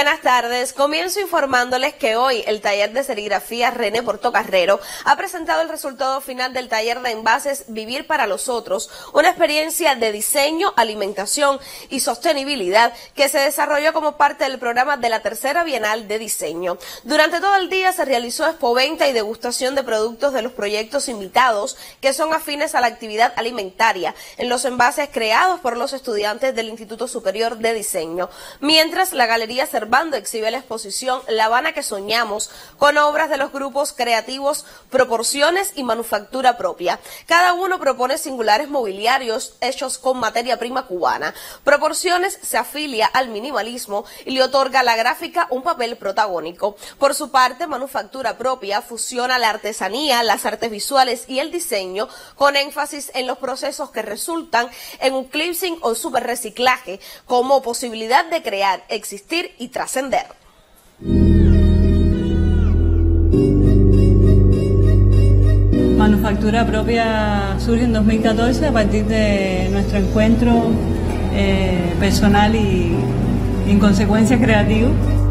Buenas tardes, comienzo informándoles que hoy el taller de serigrafía René Portocarrero ha presentado el resultado final del taller de envases Vivir para los Otros, una experiencia de diseño, alimentación y sostenibilidad que se desarrolló como parte del programa de la tercera Bienal de Diseño. Durante todo el día se realizó expoventa y degustación de productos de los proyectos invitados que son afines a la actividad alimentaria en los envases creados por los estudiantes del Instituto Superior de Diseño, mientras la Galería Servando exhibe la exposición La Habana que soñamos, con obras de los grupos creativos Proporciones y Manufactura Propia. Cada uno propone singulares mobiliarios hechos con materia prima cubana. Proporciones se afilia al minimalismo y le otorga a la gráfica un papel protagónico. Por su parte, Manufactura Propia fusiona la artesanía, las artes visuales y el diseño, con énfasis en los procesos que resultan en un clipsing o superreciclaje como posibilidad de crear, existir y trascender. Manufactura Propia surge en 2014 a partir de nuestro encuentro personal y en consecuencia creativo.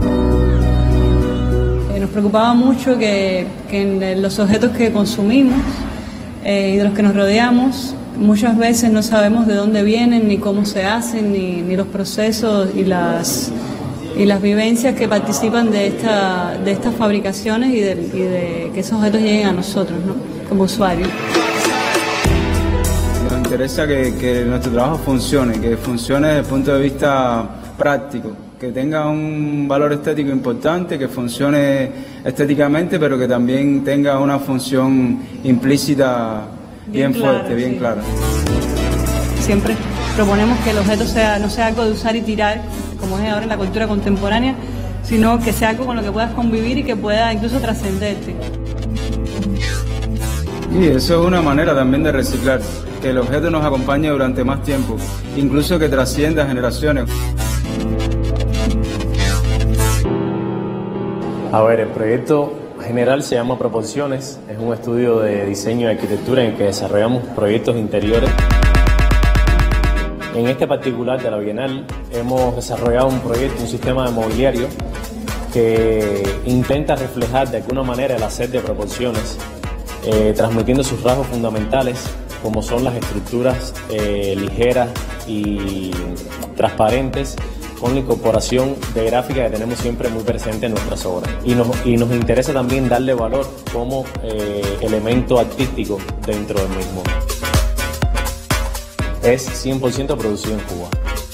Nos preocupaba mucho que en los objetos que consumimos y de los que nos rodeamos muchas veces no sabemos de dónde vienen, ni cómo se hacen, ni los procesos y las vivencias que participan de estas fabricaciones y de que esos objetos lleguen a nosotros, ¿no?, como usuarios. Nos interesa que nuestro trabajo funcione, que funcione desde el punto de vista práctico, que tenga un valor estético importante, que funcione estéticamente, pero que también tenga una función implícita bien fuerte, bien clara. Siempre proponemos que el objeto no sea algo de usar y tirar, como es ahora en la cultura contemporánea, sino que sea algo con lo que puedas convivir y que pueda incluso trascenderte. Y eso es una manera también de reciclar, que el objeto nos acompañe durante más tiempo, incluso que trascienda generaciones. A ver, el proyecto general se llama Proporciones, es un estudio de diseño y arquitectura en el que desarrollamos proyectos interiores. En este particular de la Bienal hemos desarrollado un proyecto, un sistema de mobiliario que intenta reflejar de alguna manera el hacer de Proporciones, transmitiendo sus rasgos fundamentales como son las estructuras ligeras y transparentes, con la incorporación de gráfica que tenemos siempre muy presente en nuestras obras. Y nos interesa también darle valor como elemento artístico dentro del mismo. Es 100% producido en Cuba.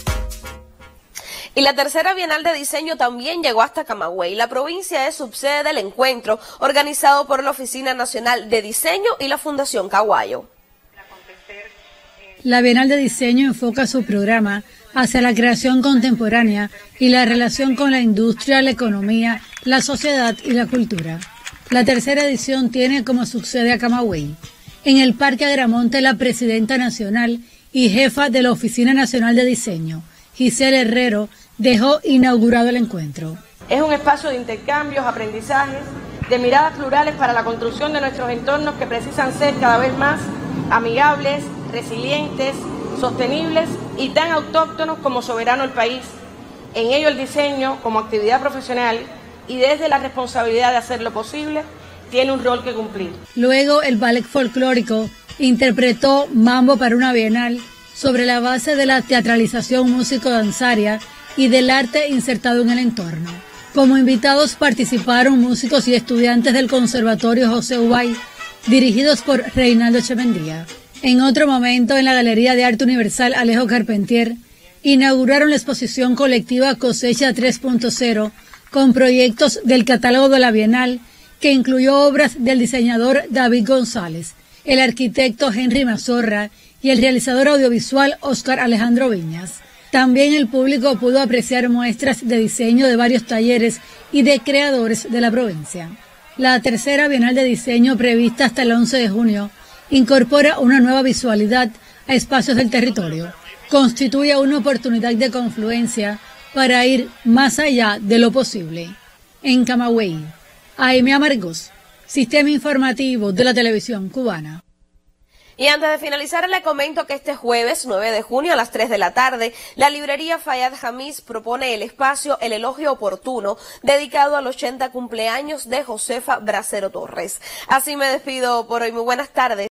Y la tercera Bienal de Diseño también llegó hasta Camagüey. La provincia es subsede del encuentro organizado por la Oficina Nacional de Diseño y la Fundación Caguayo. La Bienal de Diseño enfoca su programa hacia la creación contemporánea y la relación con la industria, la economía, la sociedad y la cultura. La tercera edición tiene como subsede a Camagüey. En el Parque Agramonte, la presidenta nacional y jefa de la Oficina Nacional de Diseño, Giselle Herrero, dejó inaugurado el encuentro. Es un espacio de intercambios, aprendizajes, de miradas plurales para la construcción de nuestros entornos que precisan ser cada vez más amigables, resilientes, sostenibles y tan autóctonos como soberano el país. En ello el diseño, como actividad profesional y desde la responsabilidad de hacerlo posible, tiene un rol que cumplir. Luego el ballet folclórico interpretó Mambo para una Bienal sobre la base de la teatralización músico-danzaria y del arte insertado en el entorno. Como invitados participaron músicos y estudiantes del Conservatorio José Ubay, dirigidos por Reinaldo Chemendía. En otro momento, en la Galería de Arte Universal Alejo Carpentier, inauguraron la exposición colectiva Cosecha 3.0 con proyectos del catálogo de la Bienal, que incluyó obras del diseñador David González, el arquitecto Henry Mazorra y el realizador audiovisual Oscar Alejandro Viñas. También el público pudo apreciar muestras de diseño de varios talleres y de creadores de la provincia. La tercera Bienal de Diseño, prevista hasta el 11 de junio, incorpora una nueva visualidad a espacios del territorio. Constituye una oportunidad de confluencia para ir más allá de lo posible. En Camagüey, Aimee Amargós, Sistema Informativo de la Televisión Cubana. Y antes de finalizar, le comento que este jueves 9 de junio a las 3 de la tarde, la librería Fayad Jamis propone el espacio El Elogio Oportuno, dedicado al 80 cumpleaños de Josefa Bracero Torres. Así me despido por hoy. Muy buenas tardes.